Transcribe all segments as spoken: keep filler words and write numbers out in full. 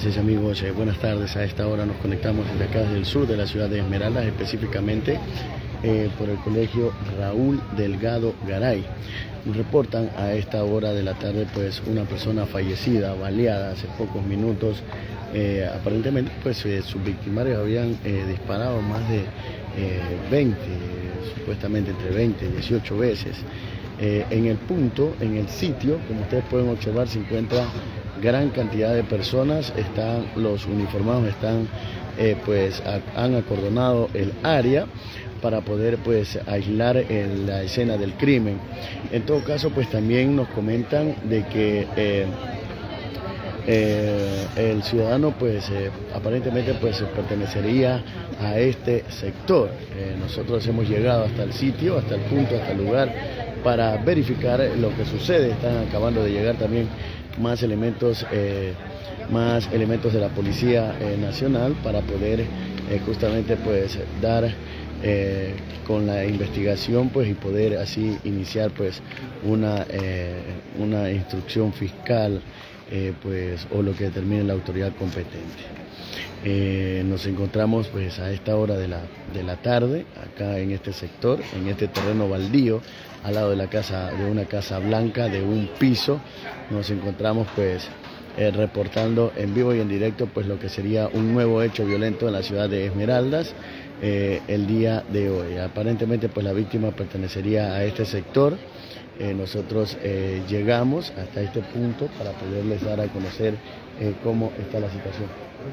Entonces, amigos, eh, buenas tardes. A esta hora nos conectamos desde acá, desde el sur de la ciudad de Esmeraldas, específicamente eh, por el colegio Raúl Delgado Garay. Reportan a esta hora de la tarde pues una persona fallecida, baleada hace pocos minutos. Eh, aparentemente pues eh, sus victimarios habían eh, disparado más de eh, veinte, supuestamente entre veinte y dieciocho veces. Eh, en el punto, en el sitio, como ustedes pueden observar, se encuentra gran cantidad de personas. Están los uniformados, están eh, pues a, han acordonado el área para poder pues aislar el, la escena del crimen. En todo caso, pues también nos comentan de que eh, eh, el ciudadano pues eh, aparentemente pues pertenecería a este sector. Eh, nosotros hemos llegado hasta el sitio, hasta el punto, hasta el lugar, para verificar lo que sucede. Están acabando de llegar también más elementos, eh, más elementos de la Policía eh, Nacional para poder eh, justamente pues dar eh, con la investigación pues y poder así iniciar pues una, eh, una instrucción fiscal eh, pues o lo que determine la autoridad competente. Eh, nos encontramos pues a esta hora de la, de la tarde acá en este sector, en este terreno baldío, al lado de la casa, de una casa blanca de un piso. Nos encontramos pues eh, reportando en vivo y en directo pues lo que sería un nuevo hecho violento en la ciudad de Esmeraldas eh, el día de hoy. Aparentemente pues la víctima pertenecería a este sector. Eh, nosotros eh, llegamos hasta este punto para poderles dar a conocer eh, cómo está la situación.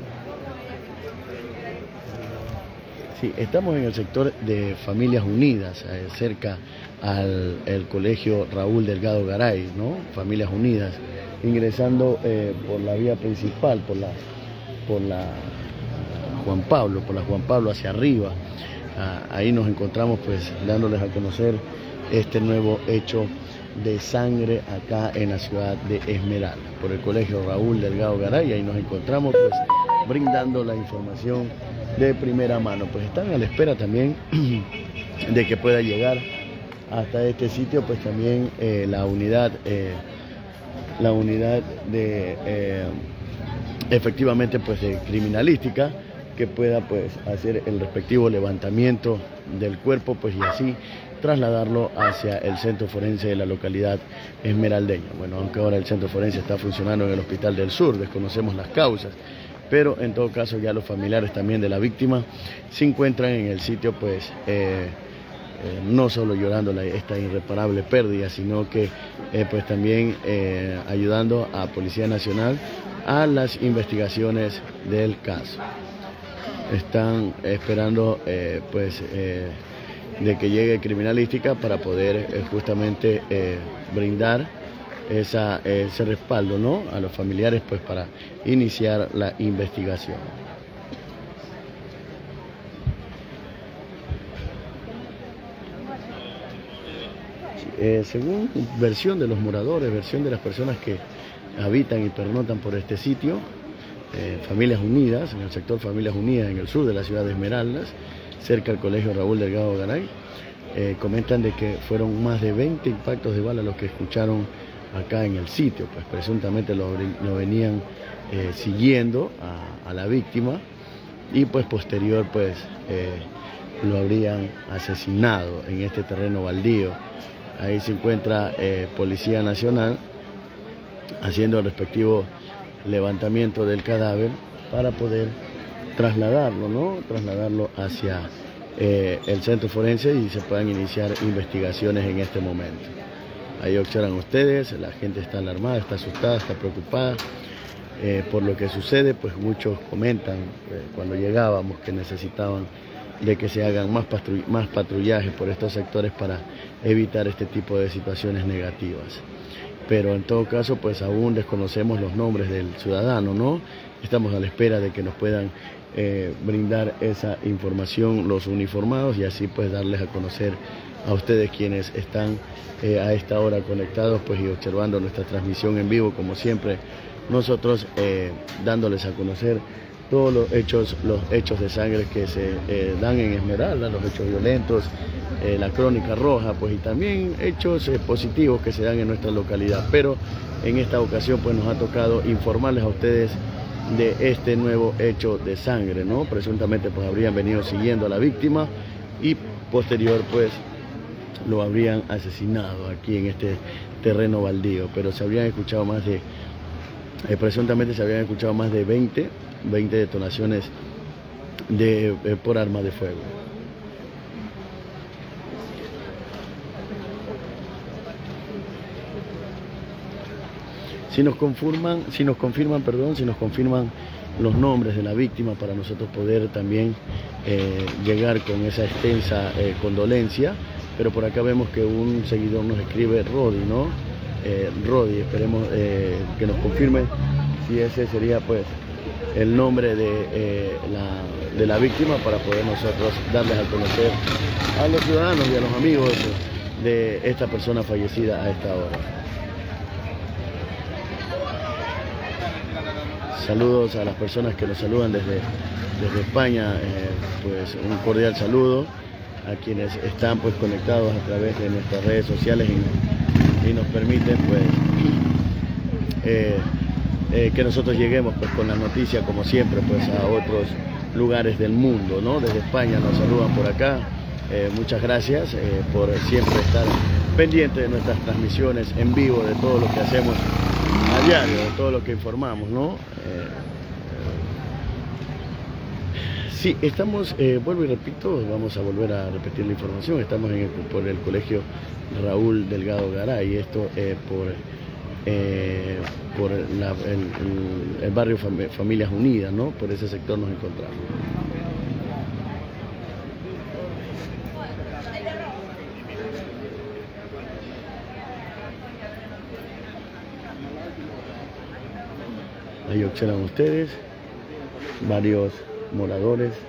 Sí, estamos en el sector de Familias Unidas, eh, cerca al el colegio Raúl Delgado Garay, ¿no? Familias Unidas, ingresando eh, por la vía principal, por la, por la Juan Pablo, por la Juan Pablo hacia arriba. Ah, ahí nos encontramos pues dándoles a conocer este nuevo hecho de sangre acá en la ciudad de Esmeraldas, por el colegio Raúl Delgado Garay. Ahí nos encontramos pues brindando la información de primera mano. Pues están a la espera también de que pueda llegar hasta este sitio pues también eh, la unidad eh, la unidad de eh, efectivamente pues de criminalística, que pueda pues hacer el respectivo levantamiento del cuerpo pues y así trasladarlo hacia el centro forense de la localidad esmeraldeña. Bueno, aunque ahora el centro forense está funcionando en el Hospital del Sur, desconocemos las causas, pero en todo caso ya los familiares también de la víctima se encuentran en el sitio pues eh, eh, no solo llorando la, esta irreparable pérdida, sino que eh, pues también eh, ayudando a Policía Nacional a las investigaciones del caso. Están esperando eh, pues eh, de que llegue criminalística para poder eh, justamente eh, brindar esa, ese respaldo, ¿no?, a los familiares pues para iniciar la investigación. Eh, según versión de los moradores, versión de las personas que habitan y pernoctan por este sitio, eh, Familias Unidas, en el sector Familias Unidas, en el sur de la ciudad de Esmeraldas, cerca al colegio Raúl Delgado Garay, eh, comentan de que fueron más de veinte impactos de bala los que escucharon acá en el sitio, pues presuntamente lo, lo venían eh, siguiendo a, a la víctima y pues posterior pues eh, lo habrían asesinado en este terreno baldío. Ahí se encuentra eh, Policía Nacional haciendo el respectivo levantamiento del cadáver para poder trasladarlo, ¿no? Trasladarlo hacia eh, el centro forense y se puedan iniciar investigaciones en este momento. Ahí observan ustedes, la gente está alarmada, está asustada, está preocupada eh, por lo que sucede. Pues muchos comentan eh, cuando llegábamos que necesitaban de que se hagan más, patrull más patrullajes por estos sectores para evitar este tipo de situaciones negativas. Pero en todo caso, pues aún desconocemos los nombres del ciudadano, ¿no? Estamos a la espera de que nos puedan eh, brindar esa información los uniformados y así pues darles a conocer a ustedes quienes están eh, a esta hora conectados pues y observando nuestra transmisión en vivo, como siempre, nosotros eh, dándoles a conocer todos los hechos, los hechos de sangre que se eh, dan en Esmeraldas, los hechos violentos, eh, la crónica roja, pues y también hechos eh, positivos que se dan en nuestra localidad. Pero en esta ocasión pues nos ha tocado informarles a ustedes de este nuevo hecho de sangre, ¿no? Presuntamente pues habrían venido siguiendo a la víctima y posterior pues lo habrían asesinado aquí en este terreno baldío, pero se habrían escuchado más de, eh, presuntamente se habrían escuchado más de veinte detonaciones de, eh, por arma de fuego. Si nos confirman, si nos confirman, perdón, si nos confirman los nombres de la víctima para nosotros poder también eh, llegar con esa extensa eh, condolencia, pero por acá vemos que un seguidor nos escribe Rodi, ¿no? Eh, Rodi, esperemos eh, que nos confirme si ese sería pues el nombre de, eh, la, de la víctima para poder nosotros darles a conocer a los ciudadanos y a los amigos de esta persona fallecida a esta hora. Saludos a las personas que nos saludan desde, desde España, eh, pues un cordial saludo a quienes están pues conectados a través de nuestras redes sociales y, y nos permiten pues eh, eh, que nosotros lleguemos pues con la noticia como siempre pues a otros lugares del mundo, ¿no? Desde España nos saludan por acá, eh, muchas gracias eh, por siempre estar pendiente de nuestras transmisiones en vivo, de todo lo que hacemos a diario, de todo lo que informamos, ¿no? Eh, sí, estamos, eh, vuelvo y repito, vamos a volver a repetir la información, estamos en el, por el colegio Raúl Delgado Garay, esto eh, por, eh, por la, el, el, el barrio Fam Familias Unidas, ¿no? Por ese sector nos encontramos. Ahí observan ustedes, varios moradores eh,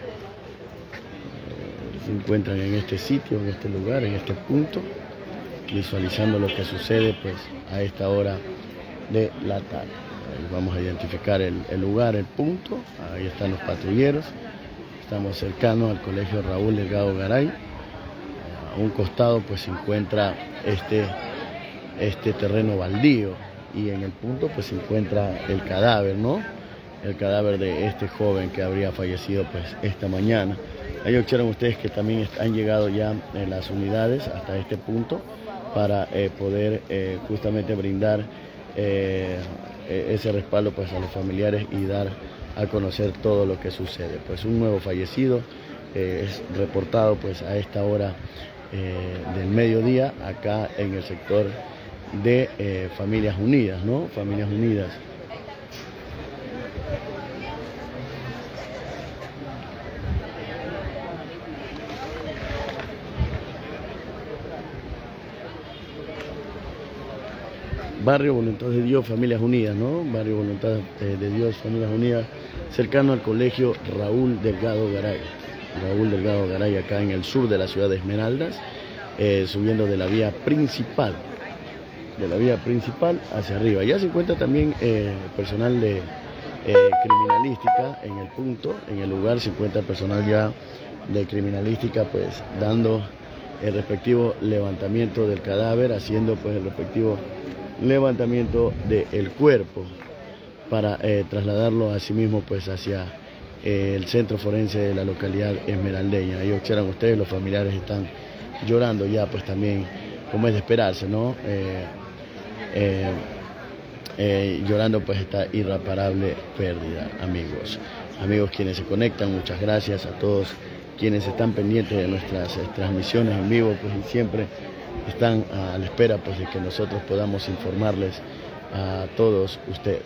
se encuentran en este sitio, en este lugar, en este punto, visualizando lo que sucede pues a esta hora de la tarde. Ahí vamos a identificar el, el lugar, el punto, ahí están los patrulleros, estamos cercanos al colegio Raúl Delgado Garay. A un costado pues se encuentra este, este terreno baldío, y en el punto pues se encuentra el cadáver, ¿no? El cadáver de este joven que habría fallecido pues esta mañana. Ahí observan ustedes que también han llegado ya eh, las unidades hasta este punto para eh, poder eh, justamente brindar eh, ese respaldo pues a los familiares y dar a conocer todo lo que sucede. Pues un nuevo fallecido eh, es reportado pues a esta hora eh, del mediodía acá en el sector de eh, Familias Unidas, ¿no? Familias Unidas. Barrio Voluntad de Dios, Familias Unidas, ¿no? Barrio Voluntad eh, de Dios, Familias Unidas, cercano al colegio Raúl Delgado Garay. Raúl Delgado Garay, acá en el sur de la ciudad de Esmeraldas, eh, subiendo de la vía principal. de la vía principal hacia arriba. Ya se encuentra también eh, personal de eh, criminalística en el punto, en el lugar se encuentra personal ya de criminalística pues dando el respectivo levantamiento del cadáver, haciendo pues el respectivo levantamiento del cuerpo para eh, trasladarlo a sí mismo pues hacia eh, el centro forense de la localidad esmeraldeña. Ahí observan ustedes, los familiares están llorando ya pues también, como es de esperarse, ¿no? Eh, Eh, eh, llorando pues esta irreparable pérdida, amigos. Amigos quienes se conectan, muchas gracias a todos quienes están pendientes de nuestras eh, transmisiones en vivo, pues y siempre están a la espera pues de que nosotros podamos informarles a todos ustedes.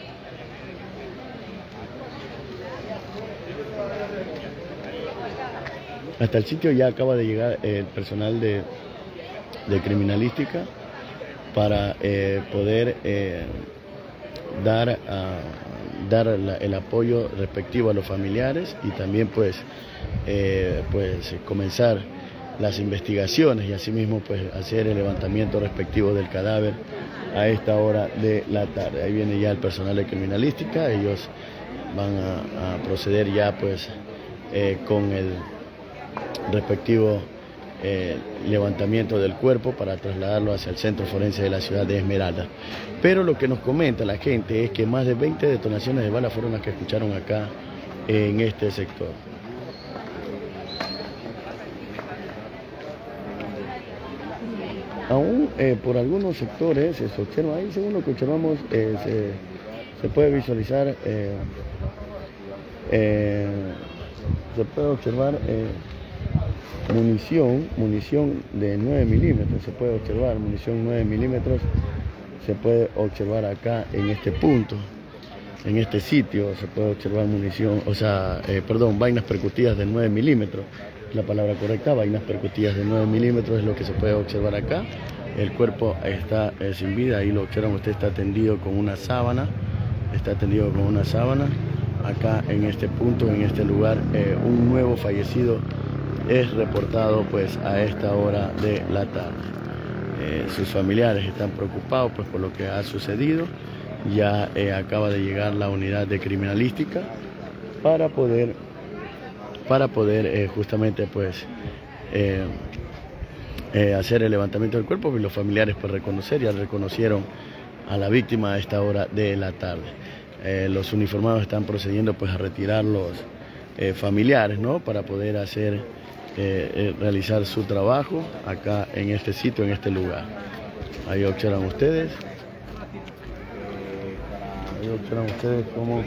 Hasta el sitio ya acaba de llegar el personal de, de criminalística para eh, poder eh, dar, a, dar la, el apoyo respectivo a los familiares y también pues, eh, pues comenzar las investigaciones y asimismo pues hacer el levantamiento respectivo del cadáver a esta hora de la tarde. Ahí viene ya el personal de criminalística, ellos van a, a proceder ya pues eh, con el respectivo eh, levantamiento del cuerpo para trasladarlo hacia el centro forense de la ciudad de Esmeralda. Pero lo que nos comenta la gente es que más de veinte detonaciones de balas fueron las que escucharon acá en este sector. Aún eh, por algunos sectores se observa, ahí según lo que observamos, eh, se, se puede visualizar, eh, eh, se puede observar eh, munición, munición de nueve milímetros, se puede observar munición nueve milímetros, se puede observar acá en este punto, en este sitio, se puede observar munición, o sea, eh, perdón, vainas percutidas de nueve milímetros. La palabra correcta, vainas percutidas de nueve milímetros es lo que se puede observar acá. El cuerpo está eh, sin vida, ahí lo observan, usted está tendido con una sábana, está tendido con una sábana. Acá en este punto, en este lugar, eh, un nuevo fallecido es reportado pues a esta hora de la tarde. Eh, sus familiares están preocupados pues por lo que ha sucedido. Ya eh, acaba de llegar la unidad de criminalística para poder para poder eh, justamente pues eh, eh, hacer el levantamiento del cuerpo, y los familiares pues reconocer, ya reconocieron a la víctima a esta hora de la tarde. Eh, los uniformados están procediendo pues a retirar los eh, familiares, ¿no?, para poder hacer eh, eh, realizar su trabajo acá en este sitio, en este lugar. Ahí observan ustedes, ahí observan ustedes cómo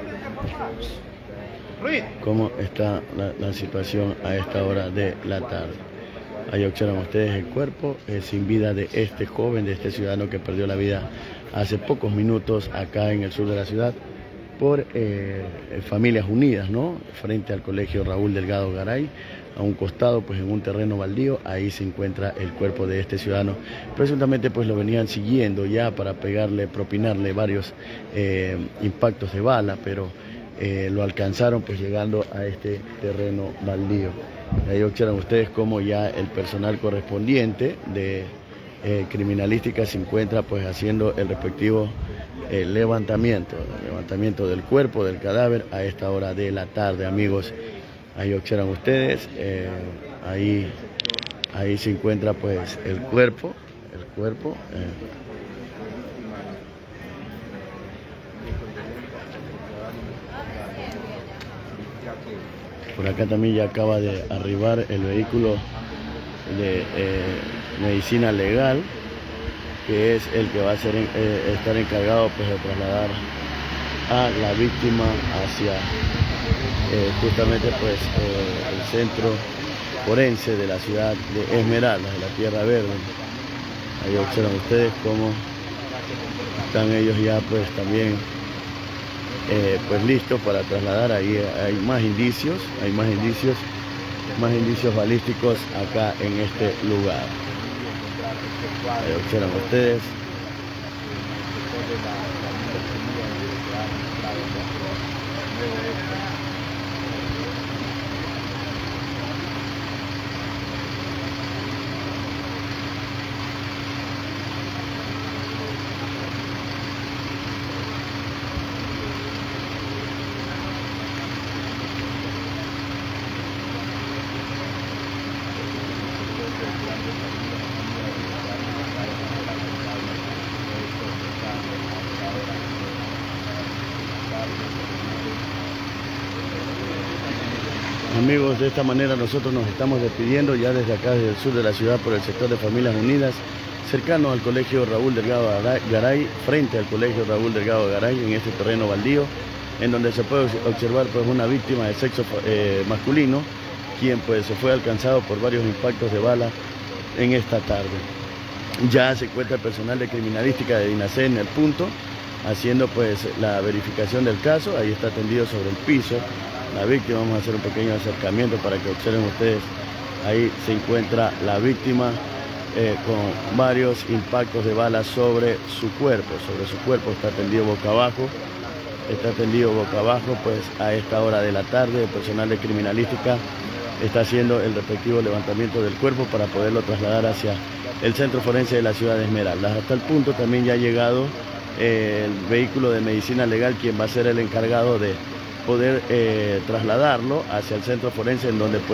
cómo está la, la situación a esta hora de la tarde. Ahí observan ustedes el cuerpo eh, sin vida de este joven, de este ciudadano que perdió la vida hace pocos minutos acá en el sur de la ciudad por eh, Familias Unidas, ¿no?, frente al colegio Raúl Delgado Garay. A un costado, pues en un terreno baldío, ahí se encuentra el cuerpo de este ciudadano. Presuntamente pues lo venían siguiendo ya para pegarle, propinarle varios eh, impactos de bala, pero Eh, lo alcanzaron pues llegando a este terreno baldío. Ahí observan ustedes cómo ya el personal correspondiente de eh, criminalística se encuentra pues haciendo el respectivo eh, levantamiento, levantamiento del cuerpo, del cadáver a esta hora de la tarde, amigos. Ahí observan ustedes, eh, ahí, ahí se encuentra pues el cuerpo, el cuerpo. Eh, Por acá también ya acaba de arribar el vehículo de eh, medicina legal, que es el que va a ser, eh, estar encargado pues, de trasladar a la víctima hacia eh, justamente pues, eh, el centro forense de la ciudad de Esmeralda, de la Tierra Verde. Ahí observan ustedes cómo están ellos ya pues también Eh, pues listos para trasladar. Ahí hay más indicios, hay más indicios, más indicios balísticos acá en este lugar. Ahí observan ustedes. Amigos, de esta manera nosotros nos estamos despidiendo ya desde acá, desde el sur de la ciudad, por el sector de Familias Unidas, cercano al colegio Raúl Delgado Garay, frente al colegio Raúl Delgado Garay, en este terreno baldío, en donde se puede observar pues una víctima de sexo eh, masculino, quien pues se fue alcanzado por varios impactos de bala en esta tarde. Ya se encuentra el personal de criminalística de DINASE en el punto, haciendo pues la verificación del caso. Ahí está tendido sobre el piso la víctima. Vamos a hacer un pequeño acercamiento para que observen ustedes. Ahí se encuentra la víctima eh, con varios impactos de bala sobre su cuerpo. Sobre su cuerpo está tendido boca abajo. Está tendido boca abajo, pues a esta hora de la tarde el personal de criminalística está haciendo el respectivo levantamiento del cuerpo para poderlo trasladar hacia el centro forense de la ciudad de Esmeraldas. Hasta el punto también ya ha llegado eh, el vehículo de medicina legal, quien va a ser el encargado de poder eh, trasladarlo hacia el centro forense, en donde pues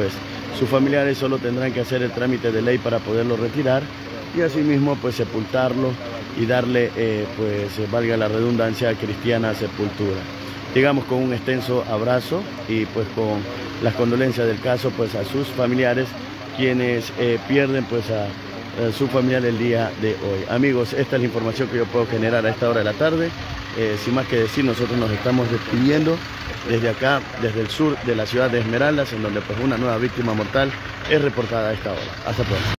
sus familiares solo tendrán que hacer el trámite de ley para poderlo retirar y asimismo pues sepultarlo y darle, eh, pues eh, valga la redundancia, cristiana sepultura. Digamos con un extenso abrazo y pues con las condolencias del caso pues a sus familiares, quienes eh, pierden pues a, a su familiar el día de hoy. Amigos, esta es la información que yo puedo generar a esta hora de la tarde. Eh, sin más que decir, nosotros nos estamos despidiendo desde acá, desde el sur de la ciudad de Esmeraldas, en donde pues una nueva víctima mortal es reportada a esta hora. Hasta pronto.